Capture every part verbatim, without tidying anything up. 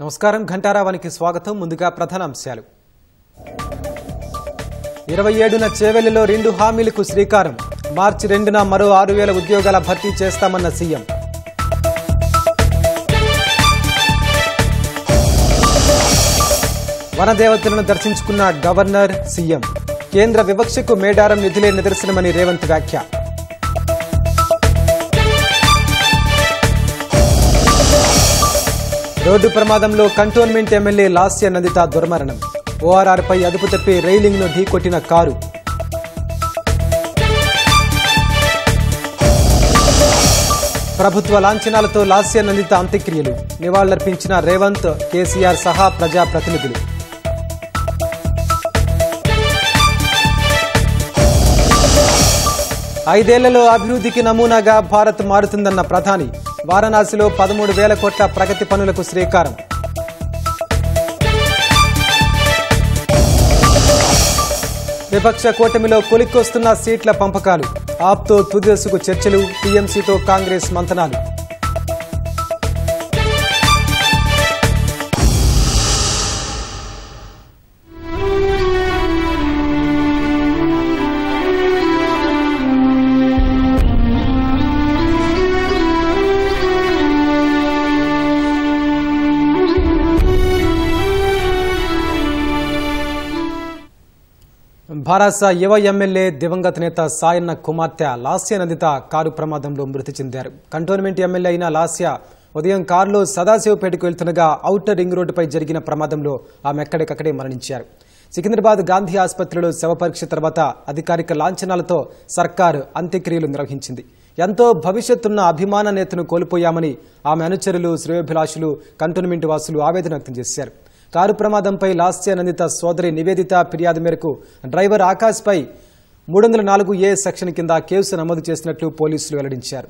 నమస్కారం ఘంటారావానికి స్వాగతం. ముందుగా ప్రధానాంశాలు. ఇరవై ఏడున చేవెళ్లలో రెండు హామీలకు శ్రీకారం. మార్చి రెండున మరో ఆరు వేల ఉద్యోగాల భర్తీ చేస్తామన్న సీఎం. వనదేవతలను దర్శించుకున్న గవర్నర్, సీఎం. కేంద్ర వివక్షకు మేడారం నిధులే నిదర్శనమని రేవంత్ వ్యాఖ్య. రోడ్డు ప్రమాదంలో కంటోన్మెంట్ ఎమ్మెల్యే లాస్య నందిత దుర్మరణం. ఓఆర్ఆర్పై అదుపు తప్పి రైలింగ్ను ఢీకొట్టిన కారు. ప్రభుత్వ లాంఛనాలతో లాస్య నందిత అంత్యక్రియలు. నివాళులర్పించిన రేవంత్, కేసీఆర్ సహా ప్రజాప్రతినిధులు. ఐదేళ్లలో అభివృద్ధికి నమూనాగా భారత్ మారుతుందన్న ప్రధాని. వారణాసిలో పదమూడు వేల కోట్ల ప్రగతి పనులకు శ్రీకారం. విపక్ష కూటమిలో కొలిక్కొస్తున్న సీట్ల పంపకాలు. ఆప్తో తుదిదశకు చర్చలు. టీఎంసీతో కాంగ్రెస్ మంతనాలు. భారాస యువ ఎమ్మెల్యే దివంగత నేత సాయన్న కుమార్తె లాస్య నందిత కారు ప్రమాదంలో మృతి చెందారు. కంటోన్మెంట్ ఎమ్మెల్యే అయిన లాస్య ఉదయం కారులో సదాశివపేటకు వెళ్తుండగా ఔటర్ రింగ్ రోడ్డుపై జరిగిన ప్రమాదంలో ఆమె ఎక్కడికక్కడే మరణించారు. సికింద్రాబాద్ గాంధీ ఆసుపత్రిలో శవ పరీక్ష తర్వాత అధికారిక లాంఛనాలతో సర్కారు అంత్యక్రియలు నిర్వహించింది. ఎంతో భవిష్యత్తున్న అభిమాన నేతను కోల్పోయామని ఆమె అనుచరులు, శ్రేయోభిలాషులు, కంటోన్మెంట్ వాసులు ఆవేదన వ్యక్తం చేశారు. కారు ప్రమాదంపై లాస్య నందిత సోదరి నివేదిత ఫిర్యాదు మేరకు డ్రైవర్ ఆకాష్పై మూడు వందల నాలుగు ఏ సెక్షన్ కింద కేసు నమోదు చేసినట్లు పోలీసులు వెల్లడించారు.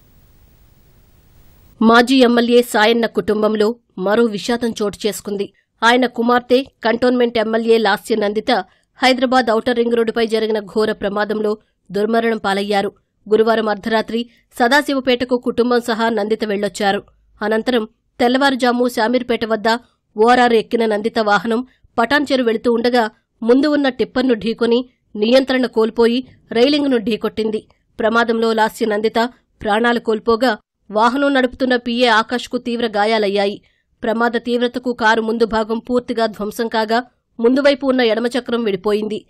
మాజీ ఎమ్మెల్యే సాయన్న కుటుంబంలో మరో విషాదం చోటు చేసుకుంది. ఆయన కుమార్తె cantonment MLA Lasya Nandita Hyderabad outer ring రోడ్డుపై జరిగిన ఘోర ప్రమాదంలో దుర్మరణం పాలయ్యారు. గురువారం అర్ధరాత్రి సదాశివపేటకు కుటుంబం సహా నందిత వెళ్లొచ్చారు. అనంతరం తెల్లవారుజాము శామీర్పేట వద్ద ఓఆర్ఆర్ ఎక్కిన నందిత వాహనం పటాన్చెరు వెళుతూ ఉండగా ముందు ఉన్న టిప్పర్ను ఢీకొని నియంత్రణ కోల్పోయి రైలింగ్ను ఢీకొట్టింది. ప్రమాదంలో లాస్య నందిత ప్రాణాలు కోల్పోగా వాహనం నడుపుతున్న పీఏ ఆకాష్కు తీవ్ర గాయాలయ్యాయి. ప్రమాద తీవ్రతకు కారు ముందు భాగం పూర్తిగా ధ్వంసం కాగా ముందువైపు ఉన్న ఎడమ చక్రం విడిపోయింది.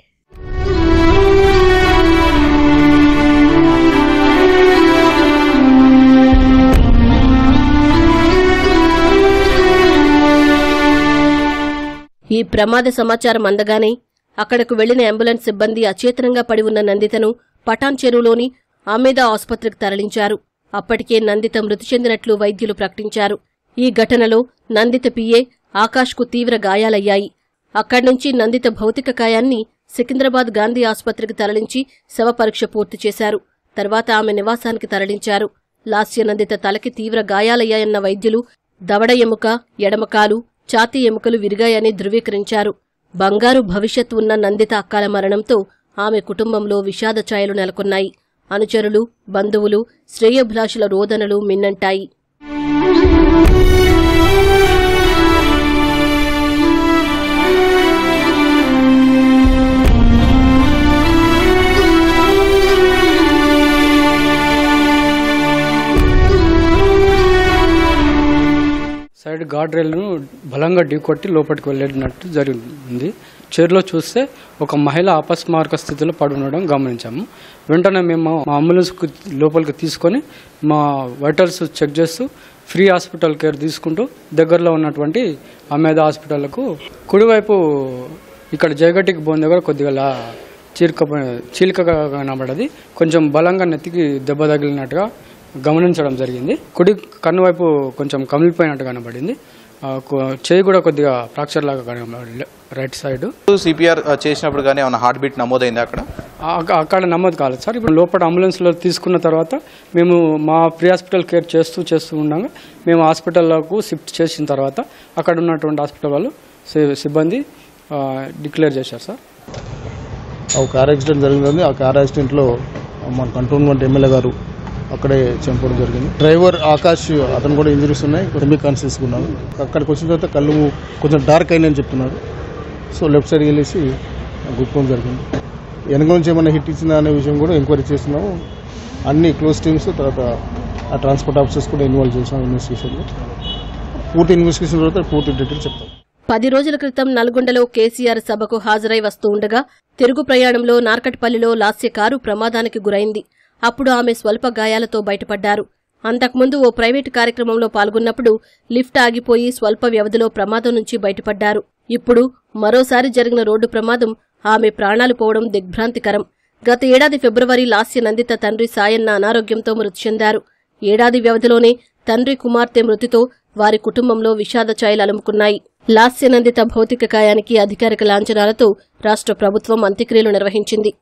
ఈ ప్రమాద సమాచారం అందగానే అక్కడకు వెళ్లిన అంబులెన్స్ సిబ్బంది అచేతనంగా పడి ఉన్న నందితను పటాన్ చెరువులోని ఆమేదా ఆసుపత్రికి తరలించారు. అప్పటికే నందిత మృతి చెందినట్లు వైద్యులు ప్రకటించారు. ఈ ఘటనలో నందిత పీఏ ఆకాష్కు తీవ్ర గాయాలయ్యాయి. అక్కడ్నుంచి నందిత భౌతిక కాయాన్ని సికింద్రాబాద్ గాంధీ ఆసుపత్రికి తరలించి శవ పరీక్ష పూర్తి చేశారు. తర్వాత ఆమె నివాసానికి తరలించారు. లాస్య నందిత తలకి తీవ్ర గాయాలయ్యాయన్న వైద్యులు దవడ ఎముక, ఎడమకాలు, ఛాతీ ఎముకలు విరిగాయని ధృవీకరించారు. బంగారు భవిష్యత్తు ఉన్న నందిత అకాల మరణంతో ఆమె కుటుంబంలో విషాద ఛాయలు నెలకొన్నాయి. అనుచరులు, బంధువులు, శ్రేయోభిలాషుల రోదనలు మిన్నంటాయి. సైడ్ గార్డ్ రైల్ను బలంగా ఢీకొట్టి లోపలికి వెళ్ళినట్టు జరిగింది. చైర్లో చూస్తే ఒక మహిళ అపస్మారక స్థితిలో పడి ఉండడం గమనించాము. వెంటనే మేము మా అంబులెన్స్ లోపలికి తీసుకొని మా వైటల్స్ చెక్ చేస్తూ ఫ్రీ హాస్పిటల్ కేర్ తీసుకుంటూ దగ్గరలో ఉన్నటువంటి ఆమేదా హాస్పిటల్కు కుడివైపు ఇక్కడ జయగట్టికి బోన్ దగ్గర కొద్దిగా చీలిక చీలికగా కనబడ్డది. కొంచెం బలంగా నెత్తికి దెబ్బ తగిలినట్టుగా గమనించడం జరిగింది. కుడి కన్ను వైపు కొంచెం కమిలిపోయినట్టు కనబడింది. చేయి కూడా కొద్దిగా ఫ్రాక్చర్ లాగా కనబడింది రైట్ సైడ్. సిపిఆర్ చేసినప్పుడు కానీ ఏమైనా హార్ట్ బీట్ నమోదైంది? అక్కడ అక్కడ నమోదు కాలేదు సార్. ఇప్పుడు లోపల అంబులెన్స్లో తీసుకున్న తర్వాత మేము మా ప్రీ హాస్పిటల్ కేర్ చేస్తూ చేస్తూ ఉండగా మేము హాస్పిటల్లోకి షిఫ్ట్ చేసిన తర్వాత అక్కడ ఉన్నటువంటి హాస్పిటల్ వాళ్ళు సిబ్బంది డిక్లేర్ చేశారు సార్. ఒక కార్ యాక్సిడెంట్ జరిగింది. ఆ కార్ యాక్సిడెంట్లో మన కంటోన్మెంట్ ఎమ్మెల్యే గారు అక్కడే చంపడం జరిగింది. డ్రైవర్ ఆకాష్ అతను కూడా ఇంజరీస్ ఉన్నాయి, సెమీ కాన్షియస్ ఉన్నాడు. అక్కడికి వచ్చిన తర్వాత కళ్ళు కొంచెం డార్క్ అయిందని చెప్తున్నారు. సో లెఫ్ట్ సైడ్ వెళ్ళేసి గుర్తుకోవడం జరిగింది. వెనక నుంచి ఏమైనా హిట్ ఇచ్చిందా అనే విషయం కూడా ఎంక్వైరీ చేస్తున్నాము. అన్ని క్లోజ్ టీమ్స్ తర్వాత ఆ ట్రాన్స్పోర్ట్ ఆఫీసర్స్ కూడా ఇన్వాల్వ్ చేసాం ఇన్వెస్టిగేషన్లో. పూర్తి ఇన్వెస్టిగేషన్ తర్వాత పూర్తి డీటెయిల్స్ చెప్తాం. పది రోజుల క్రితం నల్గొండలో కేసీఆర్ సభకు హాజరై వస్తూ ఉండగా తిరుగు ప్రయాణంలో నార్కట్పల్లిలో లాస్య కారు ప్రమాదానికి గురైంది. అప్పుడు ఆమె స్వల్ప గాయాలతో బయటపడ్డారు. అంతకుముందు ఓ ప్రైవేటు కార్యక్రమంలో పాల్గొన్నప్పుడు లిఫ్ట్ ఆగిపోయి స్వల్ప వ్యవధిలో ప్రమాదం నుంచి బయటపడ్డారు. ఇప్పుడు మరోసారి జరిగిన రోడ్డు ప్రమాదం ఆమె ప్రాణాలు పోవడం దిగ్భ్రాంతికరం. గత ఏడాది ఫిబ్రవరి లాస్య నందిత తండ్రి సాయన్న అనారోగ్యంతో మృతి చెందారు. ఏడాది వ్యవధిలోనే తండ్రి కుమార్తె మృతితో వారి కుటుంబంలో విషాద ఛాయలు అలుముకున్నాయి. లాస్య నందిత భౌతిక కాయానికి అధికారిక లాంఛనాలతో రాష్ట్ర ప్రభుత్వం అంత్యక్రియలు నిర్వహించింది.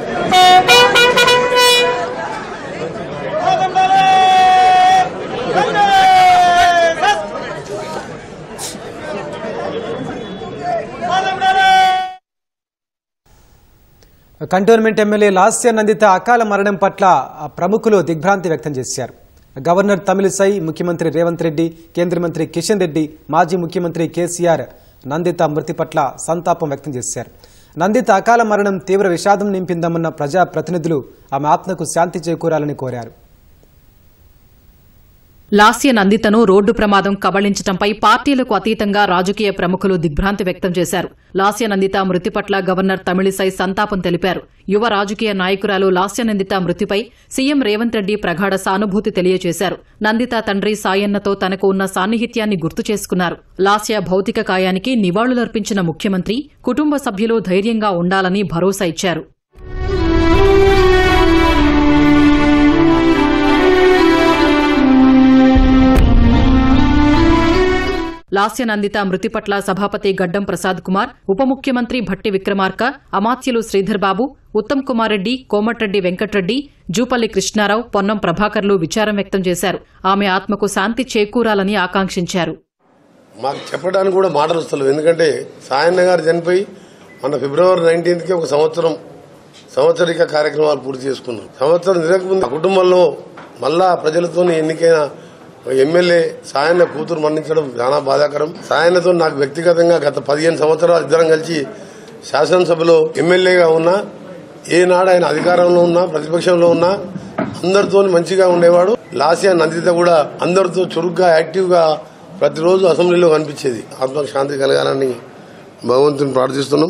కంటోన్మెంట్ ఎమ్మెల్యే లాస్య నందిత అకాల మరణం పట్ల ప్రముఖులు దిగ్భ్రాంతి వ్యక్తం చేశారు. గవర్నర్ తమిళిసై, ముఖ్యమంత్రి రేవంత్ రెడ్డి, కేంద్ర మంత్రి కిషన్ రెడ్డి, మాజీ ముఖ్యమంత్రి కేసీఆర్ నందిత మృతి పట్ల సంతాపం వ్యక్తం చేశారు. నందిత అకాల మరణం తీవ్ర విషాదం నింపిందమన్న ప్రజా ప్రతినిధులు ఆమె ఆత్మకు శాంతి చేకూరాలని కోరారు. లాస్య నందితను రోడ్డు ప్రమాదం కబళించడంపై పార్టీలకు అతీతంగా రాజకీయ ప్రముఖులు దిగ్భ్రాంతి వ్యక్తం చేశారు. లాస్య నందిత మృతి పట్ల గవర్నర్ తమిళిసై సంతాపం తెలిపారు. యువ రాజకీయ నాయకురాలు లాస్య నందిత మృతిపై సీఎం రేవంత్ రెడ్డి ప్రగాఢ సానుభూతి తెలియజేశారు. నందిత తండ్రి సాయన్నతో తనకు ఉన్న సాన్నిహిత్యాన్ని గుర్తు చేసుకున్నారు. లాస్య భౌతిక కాయానికి నివాళులర్పించిన ముఖ్యమంత్రి కుటుంబ సభ్యులు ధైర్యంగా ఉండాలని భరోసా ఇచ్చారు. లాస్య నందిత మృతి పట్ల సభాపతి గడ్డం ప్రసాద్ కుమార్, ఉప ముఖ్యమంత్రి భట్టి విక్రమార్క, అమాత్యులు శ్రీధర్ బాబు, ఉత్తమ్ కుమార్ రెడ్డి, కోమటిరెడ్డి వెంకట్రెడ్డి, జూపల్లి కృష్ణారావు, పొన్నం ప్రభాకర్లు విచారం వ్యక్తం చేశారు. ఆమె ఆత్మకు శాంతి చేకూరాలని ఆకాంక్షించారు. మాకు చెప్పడానికి కూడా మాటలు వస్తలేవు. ఎందుకంటే సాయన్న గారు చనిపోయి మన ఫిబ్రవరి నైన్టీన్త్ కి ఒక సంవత్సరం సంవత్సరిక కార్యక్రమాలు పూర్తి చేసుకున్నాం. సంవత్సరం తిరగకముందు కుటుంబంలో మళ్ళా ప్రజలతో ఎన్నికైన ఎమ్మెల్యే సాయన్న కూతురు మరణించడం చాలా బాధాకరం. సాయన్నతో నాకు వ్యక్తిగతంగా గత పదిహేను సంవత్సరాలు ఇద్దరం కలిసి శాసనసభలో ఎమ్మెల్యేగా ఉన్నా, ఏనాడు ఆయన అధికారంలో ఉన్నా ప్రతిపక్షంలో ఉన్నా అందరితో మంచిగా ఉండేవాడు. లాస్య నందిత కూడా అందరితో చురుగ్గా యాక్టివ్ గా ప్రతిరోజు అసెంబ్లీలో కనిపించేది. ఆత్మకు శాంతి కలగాలని భగవంతుని ప్రార్థిస్తున్నాం.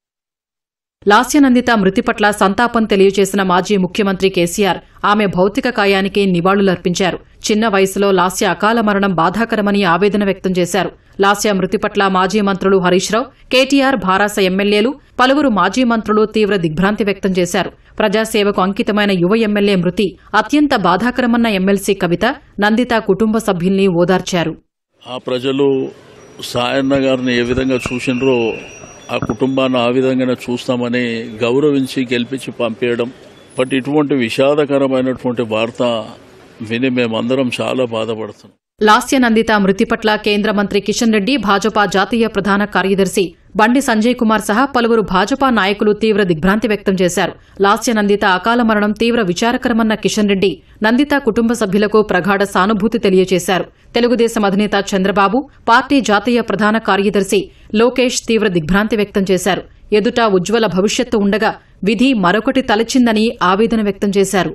లాస్య నందిత మృతి పట్ల సంతాపం తెలియజేసిన మాజీ ముఖ్యమంత్రి కేసీఆర్ ఆమె భౌతిక కాయానికి నివాళులర్పించారు. చిన్న వయసులో లాస్య అకాల మరణం బాధాకరమని ఆవేదన వ్యక్తం చేశారు. లాస్య మృతి పట్ల మాజీ మంత్రులు హరీష్ రావు, కేటీఆర్, భారాస ఎమ్మెల్యేలు, పలువురు మాజీ మంత్రులు తీవ్ర దిగ్భ్రాంతి వ్యక్తం చేశారు. ప్రజాసేవకు అంకితమైన యువ ఎమ్మెల్యే మృతి అత్యంత బాధాకరమన్న ఎమ్మెల్సీ కవిత నందిత కుటుంబ సభ్యుల్ని ఓదార్చారు. ఆ ప్రజలు సాయన్న గారిని ఏ విధంగా చూసినరో ఆ కుటుంబాన్ని ఆ విధంగానే చూస్తామని గౌరవించి గెలిపించి పంపేయడం. బట్ ఇటువంటి విషాదకరమైనటువంటి వార్త విని మేమందరం చాలా బాధపడుతున్నాం. లాస్య నందిత మృతి పట్ల కేంద్ర మంత్రి కిషన్ రెడ్డి, భాజపా జాతీయ ప్రధాన కార్యదర్శి బండి సంజయ్ కుమార్ సహా పలువురు భాజపా నాయకులు తీవ్ర దిగ్భ్రాంతి వ్యక్తం చేశారు. లాస్య నందిత అకాల మరణం తీవ్ర విచారకరమన్న కిషన్ రెడ్డి నందిత కుటుంబ సభ్యులకు ప్రగాఢ సానుభూతి తెలియజేశారు. తెలుగుదేశం అధినేత చంద్రబాబు, పార్టీ జాతీయ ప్రధాన కార్యదర్శి లోకేష్ తీవ్ర దిగ్భ్రాంతి వ్యక్తం చేశారు. ఎదుట ఉజ్వల భవిష్యత్తు ఉండగా విధి మరొకటి తలచిందని ఆవేదన వ్యక్తం చేశారు.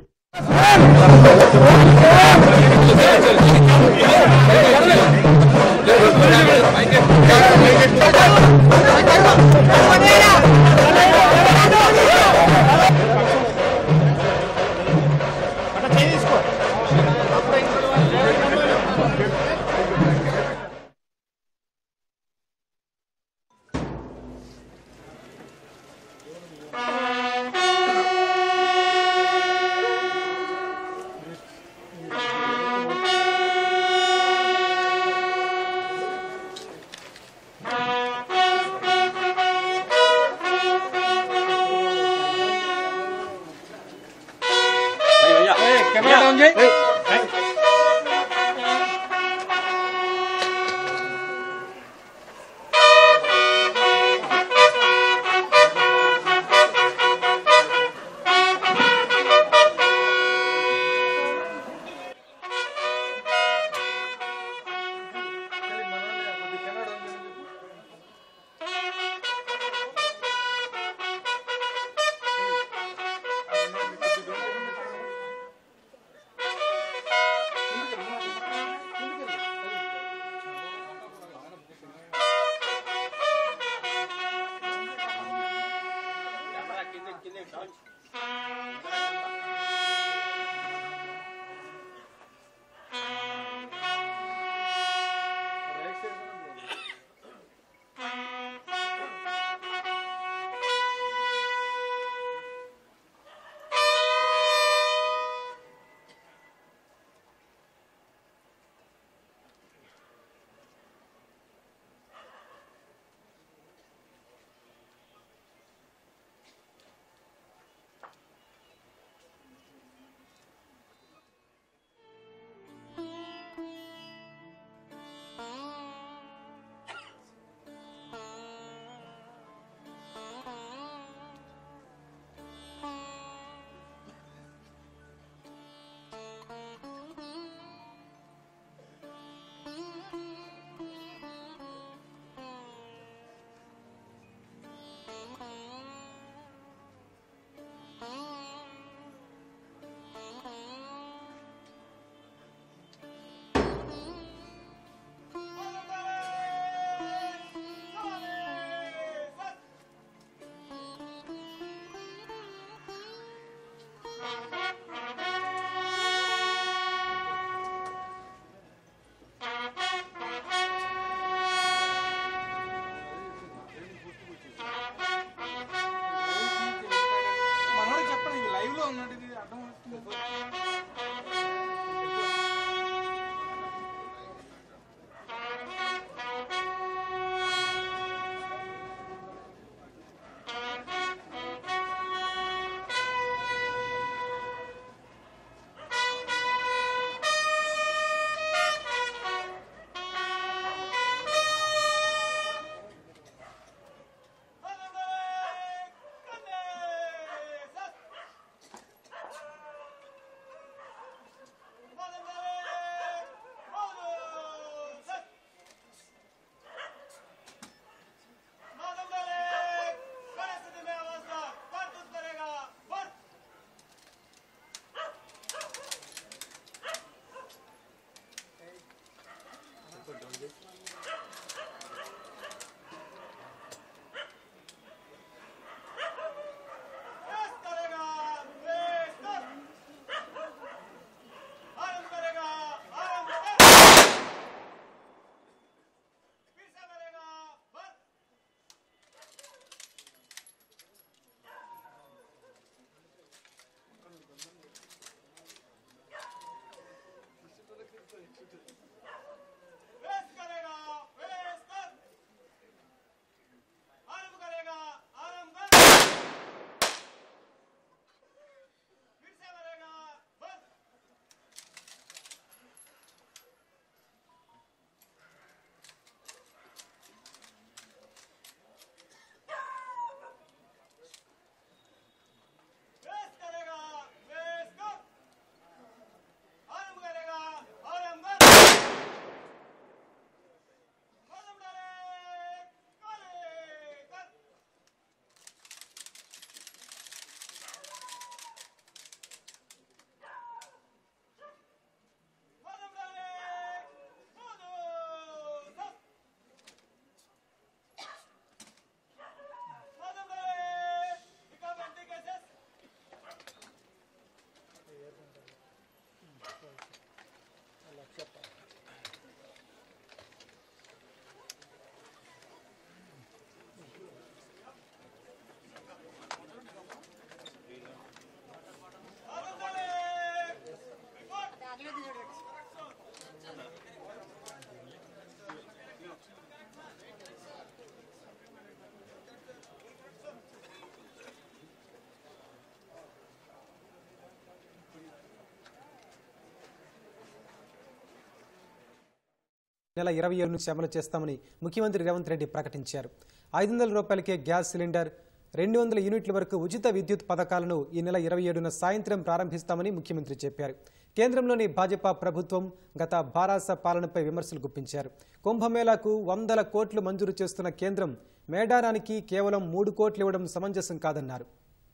నెల ఇరవై ఏడు నుంచి అమలు చేస్తామని ముఖ్యమంత్రి రేవంత్ రెడ్డి ప్రకటించారు. ఐదు వందల రూపాయలకే గ్యాస్ సిలిండర్, రెండు వందల యూనిట్ల వరకు ఉచిత విద్యుత్ పథకాలను ఈ నెల ఇరవై ఏడున సాయంత్రం ప్రారంభిస్తామని ముఖ్యమంత్రి చెప్పారు. కేంద్రంలోని భాజపా ప్రభుత్వం గత భారాస పాలనపై విమర్శలు గుప్పించారు. కుంభమేళాకు వందల కోట్లు మంజూరు చేస్తున్న కేంద్రం మేడారానికి కేవలం మూడు కోట్లు ఇవ్వడం సమంజసం కాదన్నారు.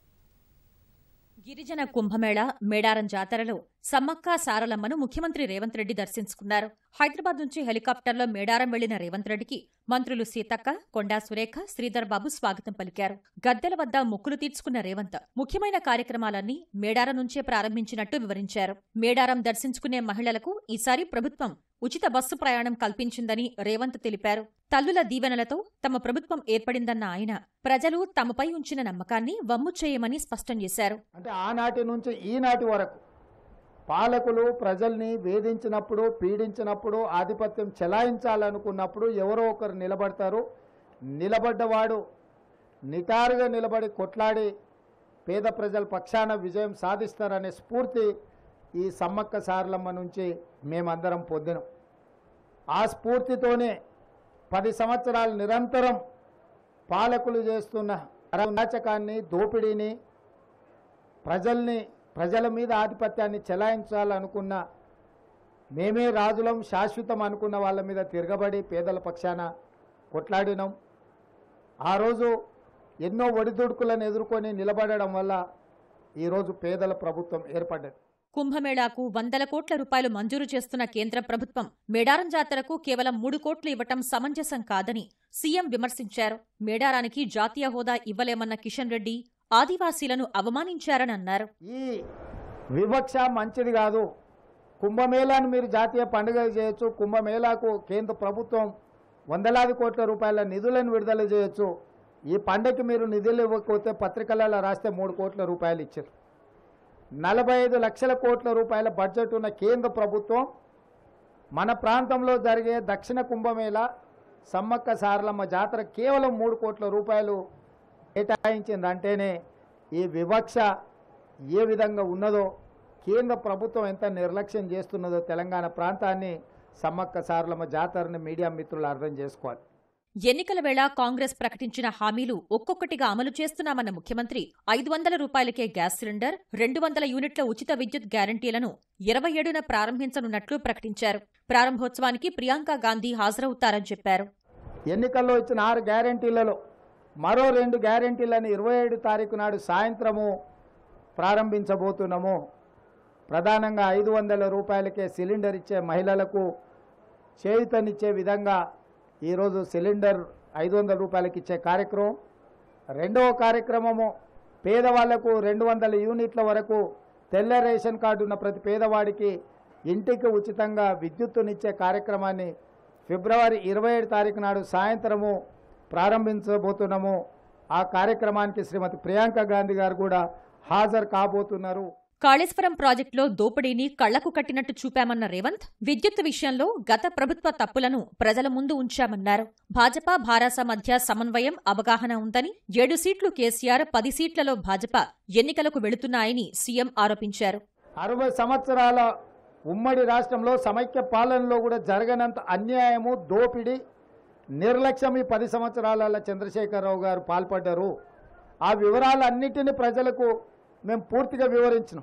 గిరిజన కుంభమేళా మేడారం జాతరలో సమ్మక్క సారలమ్మను ముఖ్యమంత్రి రేవంత్ రెడ్డి దర్శించుకున్నారు. హైదరాబాద్ నుంచి హెలికాప్టర్లో మేడారం వెళ్లిన రేవంత్ రెడ్డికి మంత్రులు సీతక్క, కొండా సురేఖ, శ్రీధర్ బాబు స్వాగతం పలికారు. గద్దెల వద్ద మొక్కులు తీర్చుకున్న రేవంత్ ముఖ్యమైన కార్యక్రమాలన్నీ మేడారం నుంచే ప్రారంభించినట్టు వివరించారు. మేడారం దర్శించుకునే మహిళలకు ఈసారి ప్రభుత్వం ఉచిత బస్సు ప్రయాణం కల్పించిందని రేవంత్ తెలిపారు. తల్లుల దీవెనలతో తమ ప్రభుత్వం ఏర్పడిందన్న ఆయన ప్రజలు తమపై ఉంచిన నమ్మకాన్ని వమ్ము చేయమని స్పష్టం చేశారు. అంటే ఆనాటి నుంచి ఈనాటి వరకు పాలకులు ప్రజల్ని వేధించినప్పుడు, పీడించినప్పుడు, ఆధిపత్యం చెలాయించాలనుకున్నప్పుడు ఎవరో ఒకరు నిలబడతారు. నిలబడ్డవాడు నిటారుగా నిలబడి కొట్లాడి పేద ప్రజల పక్షాన విజయం సాధిస్తారనే స్ఫూర్తి ఈ సమ్మక్క సారలమ్మ నుంచి మేమందరం పొందినాం. ఆ స్ఫూర్తితోనే పది సంవత్సరాలు నిరంతరం పాలకులు చేస్తున్న అరాచకాన్ని, దోపిడీని, ప్రజల్ని ప్రజల మీద ఆధిపత్యాన్ని చెలాయించాలనుకున్న, మేమే రాజులం శాశ్వతం అనుకున్న వాళ్ళ మీద తిరగబడి పేదల పక్షాన కొట్లాడినాం. ఆ రోజు ఎన్నో ఒడిదుడుకులను ఎదుర్కొని నిలబడడం వల్ల ఈరోజు పేదల ప్రభుత్వం ఏర్పడ్డది. కుంభమేళాకు వందల కోట్ల రూపాయలు మంజూరు చేస్తున్న కేంద్ర ప్రభుత్వం మేడారం జాతరకు కేవలం మూడు కోట్లు ఇవ్వటం సమంజసం కాదని సీఎం విమర్శించారు. మేడారానికి జాతీయ హోదా ఇవ్వలేమన్న కిషన్ రెడ్డి ఆదివాసీలను అవమానించారని అన్నారు. ఈ వివక్ష మంచిది కాదు. కుంభమేళాను మీరు జాతీయ పండుగ చేయొచ్చు. కుంభమేళాకు కేంద్ర ప్రభుత్వం వందలాది కోట్ల రూపాయల నిధులను విడుదల చేయొచ్చు. ఈ పండుగకి మీరు నిధులు ఇవ్వకపోతే పత్రికలలో రాస్తే మూడు కోట్ల రూపాయలు ఇచ్చారు. నలభై ఐదు లక్షల కోట్ల రూపాయల బడ్జెట్ ఉన్న కేంద్ర ప్రభుత్వం మన ప్రాంతంలో జరిగే దక్షిణ కుంభమేళా సమ్మక్క సారలమ్మ జాతర కేవలం మూడు కోట్ల రూపాయలు కేటాయించిందంటేనే ఈ వివక్ష ఏ విధంగా ఉన్నదో, కేంద్ర ప్రభుత్వం ఎంత నిర్లక్ష్యం చేస్తున్నదో తెలంగాణ ప్రాంతాన్ని, సమ్మక్క సారలమ్మ జాతరని మీడియా మిత్రులు అర్థం చేసుకోవాలి. ఎన్నికల వేళ కాంగ్రెస్ ప్రకటించిన హామీలు ఒక్కొక్కటిగా అమలు చేస్తున్నామన్న ముఖ్యమంత్రి ఐదు వందల రూపాయలకే గ్యాస్ సిలిండర్, రెండు వందల యూనిట్ల ఉచిత విద్యుత్ గ్యారంటీలను ఇరవై ఏడున ప్రారంభించనున్నట్లు ప్రకటించారు. ప్రారంభోత్సవానికి ప్రియాంక గాంధీ హాజరవుతారని చెప్పారు. ఎన్నికల్లో ఇచ్చిన ఆరు గ్యారంటీలలో మరో రెండు గ్యారంటీలను ఇరవై ఏడు తారీఖు నాడు సాయంత్రము ప్రారంభించబోతున్నాము. ప్రధానంగా ఐదు వందల రూపాయలకే సిలిండర్ ఇచ్చే మహిళలకు చేయూతనిచ్చే విధంగా ఈరోజు సిలిండర్ ఐదు వందల రూపాయలకి ఇచ్చే కార్యక్రమం. రెండవ కార్యక్రమము పేదవాళ్లకు రెండు వందల యూనిట్ల వరకు తెల్ల రేషన్ కార్డు ఉన్న ప్రతి పేదవాడికి ఇంటికి ఉచితంగా విద్యుత్తునిచ్చే కార్యక్రమాన్ని ఫిబ్రవరి ఇరవై ఏడు తారీఖు నాడు సాయంత్రము ప్రారంభించబోతున్నాము. ఆ కార్యక్రమానికి శ్రీమతి ప్రియాంక గాంధీ గారు కూడా హాజరు కాబోతున్నారు. కాళేశ్వరం ప్రాజెక్టులో దోపిడీని కళ్లకు కట్టినట్టు చూపామన్న రేవంత్ విద్యుత్ విషయంలో గత ప్రభుత్వ తప్పులను ప్రజల ముందు ఉంచామన్నారు. భాజపా భారాస మధ్య సమన్వయం, అవగాహన ఉందని, ఏడు సీట్లు కేసీఆర్, పది సీట్లలో భాజపా ఎన్నికలకు వెళుతున్నాయని సీఎం ఆరోపించారు. అరవై సంవత్సరాల ఉమ్మడి రాష్ట్రంలో సమైక్య పాలనలో కూడా జరగనంత అన్యాయము, దోపిడీ, నిర్లక్ష్యం ఈ పది సంవత్సరాల చంద్రశేఖరరావు గారు పాల్పడ్డారు. ఆ వివరాలన్నిటినీ ప్రజలకు మేము పూర్తిగా వివరించినాం.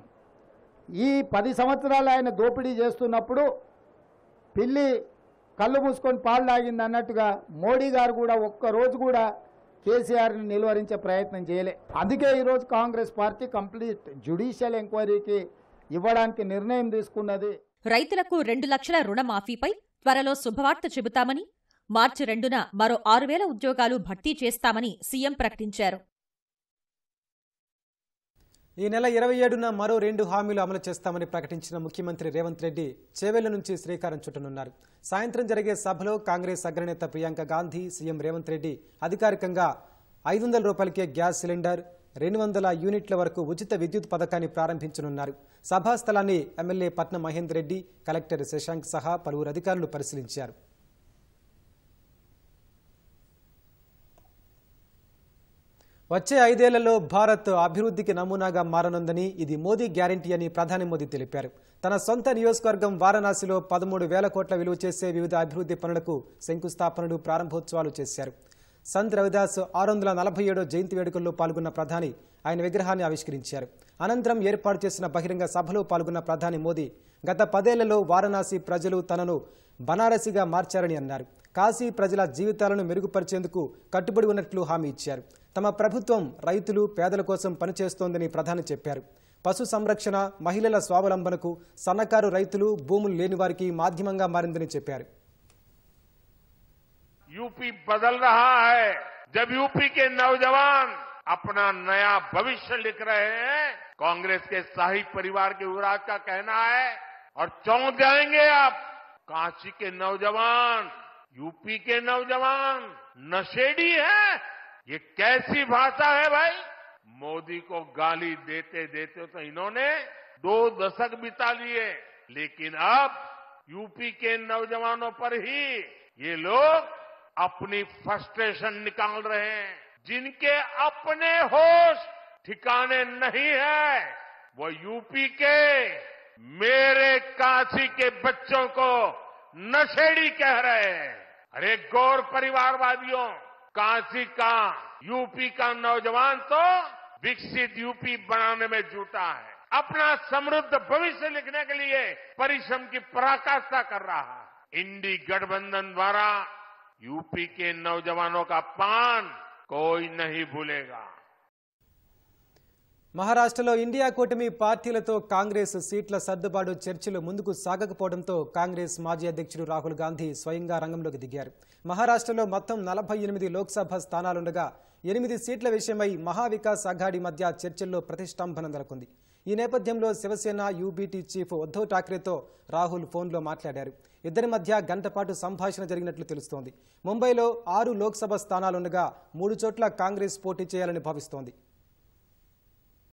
ఈ పది సంవత్సరాలు ఆయన దోపిడీ చేస్తున్నప్పుడు పిల్లి కళ్ళు మూసుకొని పాలు తాగింది అన్నట్టుగా మోడీ గారు కూడా ఒక్కరోజు కూడా కేసీఆర్ని నిలువరించే ప్రయత్నం చేయలే. అందుకే ఈరోజు కాంగ్రెస్ పార్టీ కంప్లీట్ జ్యుడిషియల్ ఎంక్వైరీకి ఇవ్వడానికి నిర్ణయం తీసుకున్నది. రైతులకు రెండు లక్షల రుణమాఫీపై త్వరలో శుభవార్త చెబుతామని, మార్చి రెండున మరో ఆరు వేల ఉద్యోగాలు భర్తీ చేస్తామని సీఎం ప్రకటించారు. ఈ నెల ఇరవై ఏడున మరో రెండు హామీలు అమలు చేస్తామని ప్రకటించిన ముఖ్యమంత్రి రేవంత్ రెడ్డి చేవెళ్ల నుంచి శ్రీకారం చుట్టనున్నారు. సాయంత్రం జరిగే సభలో కాంగ్రెస్ అగ్రనేత ప్రియాంక గాంధీ, సీఎం రేవంత్ రెడ్డి అధికారికంగా ఐదు వందల రూపాయలకే గ్యాస్ సిలిండర్, రెండు వందల యూనిట్ల వరకు ఉచిత విద్యుత్ పథకాన్ని ప్రారంభించనున్నారు. సభా స్థలాన్ని ఎమ్మెల్యే పట్నం మహేందర్ రెడ్డి, కలెక్టర్ శశాంక్ సహా పలువురు అధికారులు పరిశీలించారు. వచ్చే ఐదేళ్లలో భారత్ అభివృద్ధికి నమూనాగా మారనుందని, ఇది మోదీ గ్యారంటీ అని ప్రధాని మోదీ తెలిపారు. తన సొంత నియోజకవర్గం వారణాసిలో పదమూడు వేల కోట్ల విలువ చేసే వివిధ అభివృద్ధి పనులకు శంకుస్థాపనలు, ప్రారంభోత్సవాలు చేశారు. సంత్ రవిదాస్ ఆరు వందల నలభై ఏడో జయంతి వేడుకల్లో పాల్గొన్న ప్రధాని ఆయన విగ్రహాన్ని ఆవిష్కరించారు. అనంతరం ఏర్పాటు చేసిన బహిరంగ సభలో పాల్గొన్న ప్రధాని మోదీ గత పదేళ్లలో వారణాసి ప్రజలు తనను బనారసిగా మార్చారని అన్నారు. కాశీ ప్రజల జీవితాలను మెరుగుపరిచేందుకు కట్టుబడి ఉన్నట్లు హామీ ఇచ్చారు. తమ ప్రభుత్వం రైతులు, పేదల కోసం పనిచేస్తోందని ప్రధాని చెప్పారు. పశు సంరక్షణ, మహిళల స్వావలంబనకు సన్నకారు రైతులు, భూములు లేని వారికి మాధ్యమంగా మారిందని చెప్పారు. यूपी बदल रहा है। जब यूपी के नौजवान अपना नया भविष्य लिख रहे हैं, कांग्रेस के शाही परिवार के युवराज का कहना है और चौंक जाएंगे आप। काशी के नौजवान, यूपी के नौजवान नशेड़ी है, ये कैसी भाषा है भाई। मोदी को गाली देते देते तो इन्होंने दो दशक बिता लिए, लेकिन अब यूपी के नौजवानों पर ही ये लोग अपनी फ्रस्ट्रेशन निकाल रहे हैं। जिनके अपने होश ठिकाने नहीं है, वो यूपी के मेरे काशी के बच्चों को नशेड़ी कह रहे हैं। अरे गौर परिवारवादियों, काशी का, यूपी का नौजवान तो विकसित यूपी बनाने में जुटा है, अपना समृद्ध भविष्य लिखने के लिए परिश्रम की पराकाष्ठा कर रहा है। इंडी गठबंधन द्वारा यूपी के नौजवानों का अपमान कोई नहीं भूलेगा। మహారాష్ట్రలో ఇండియా కూటమి పార్టీలతో కాంగ్రెస్ సీట్ల సర్దుబాటు చర్చలు ముందుకు సాగకపోవడంతో కాంగ్రెస్ మాజీ అధ్యక్షుడు రాహుల్ గాంధీ స్వయంగా రంగంలోకి దిగారు. మహారాష్ట్రలో మొత్తం నలభై ఎనిమిది లోక్సభ స్థానాలుండగా ఎనిమిది సీట్ల విషయమై మహావికాస్ అఘాడీ మధ్య చర్చల్లో ప్రతిష్టంభన నెలకొంది. ఈ నేపథ్యంలో శివసేన యూబీటీ చీఫ్ ఉద్దవ్ ఠాక్రేతో రాహుల్ ఫోన్లో మాట్లాడారు. ఇద్దరి మధ్య గంటపాటు సంభాషణ జరిగినట్లు తెలుస్తోంది. ముంబైలో ఆరు లోక్సభ స్థానాలుండగా మూడు చోట్ల కాంగ్రెస్ పోటీ చేయాలని భావిస్తోంది.